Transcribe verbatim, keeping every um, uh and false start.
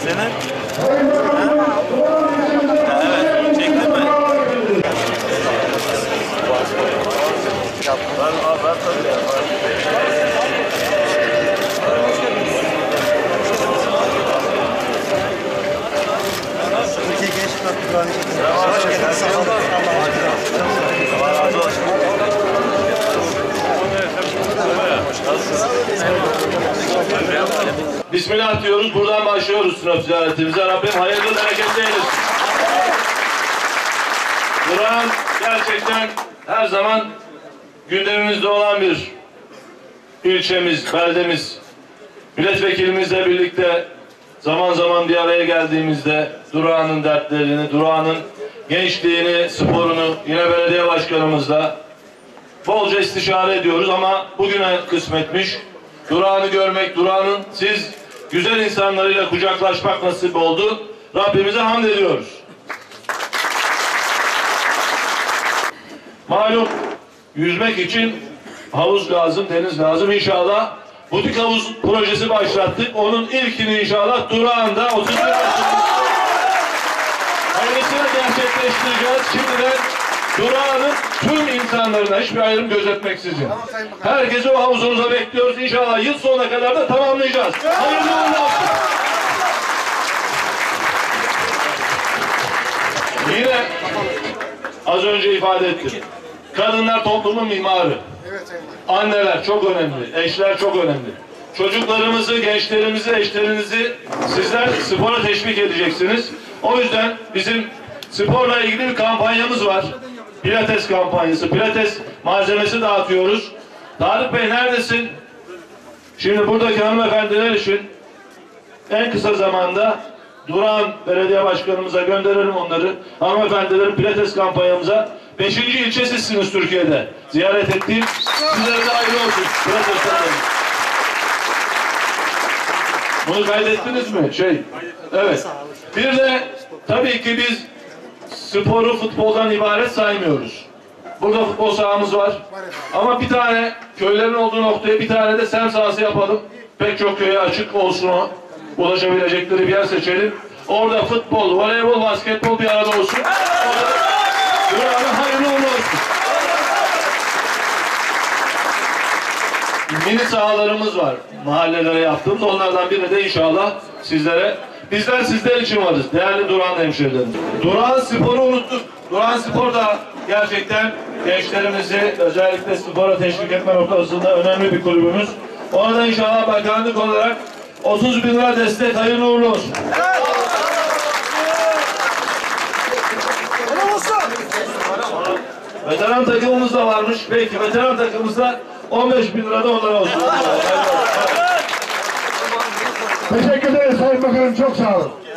Senin? Evet, çektin mi? Var, var, var tabii ya. Türkiye Gençlik Aktiviteleri hoş geldiniz. Sağ olun. Allah razı olsun. Bismillah diyoruz, buradan başlıyoruz sınav ziyaretimize. Rabbim hayırlı bereketli eylesin. Kur'an gerçekten her zaman gündemimizde olan bir ilçemiz, beldemiz. Milletvekilimizle birlikte zaman zaman bir araya geldiğimizde Durağan'ın dertlerini, Durağan'ın gençliğini, sporunu yine belediye başkanımızla bolca istişare ediyoruz ama bugüne kısmetmiş. Durağan'ı görmek, Durağan'ın siz güzel insanlarıyla kucaklaşmak nasip oldu. Rabbimize hamd ediyoruz. Malum yüzmek için havuz lazım, deniz lazım. İnşallah butik havuz projesi başlattık. Onun ilkini inşallah Durağan'da otuz bir hayırlısıyla gerçekleştireceğiz. Şimdiden Durağan'ın tüm insanlarına hiçbir ayrım gözetmeksizin herkesi o havuzumuza bekliyoruz. İnşallah yıl sonuna kadar da tamamlayacağız. Hayırlı uğurlu olsun. Yine az önce ifade ettim. Kadınlar toplumun mimarı. Anneler çok önemli. Eşler çok önemli. Çocuklarımızı, gençlerimizi, eşlerinizi sizler spora teşvik edeceksiniz. O yüzden bizim sporla ilgili bir kampanyamız var. Pilates kampanyası. Pilates malzemesi dağıtıyoruz. Tarık Bey neredesin? Şimdi buradaki hanımefendiler için en kısa zamanda Durağan Belediye Başkanımıza gönderelim onları. Hanımefendilerin Pilates kampanyamıza beşinci ilçe sizsiniz Türkiye'de. Ziyaret ettiğim sizlere de hayırlı olsun. Pilates kampanyası. Bunu kaydettiniz mi? Şey, evet. Bir de tabii ki biz sporu futboldan ibaret saymıyoruz. Burada futbol sahamız var. Ama bir tane köylerin olduğu noktaya bir tane de sem sahası yapalım. Pek çok köye açık olsun o. Ulaşabilecekleri bir yer seçelim. Orada futbol, voleybol, basketbol bir arada olsun. Orada Durağan'a hayırlı uğurlu olsun. Mini sahalarımız var. Mahallelere yaptığımız. Onlardan birini de inşallah sizlere. Bizler sizler için varız. Değerli Durağan hemşehrilerim. Durağan sporu unuttuk. Durağan spor da gerçekten gençlerimizi özellikle spora teşvik etme noktasında önemli bir kulübümüz. Ona da inşallah bakanlık olarak otuz bin lira destek hayırlı uğurlu olsun. Veteran takımımız da varmış. Peki veteran takımımızda on beş bin lira da onlara olsun. Teşekkür ederiz Sayın Bakanım. Çok sağ olun.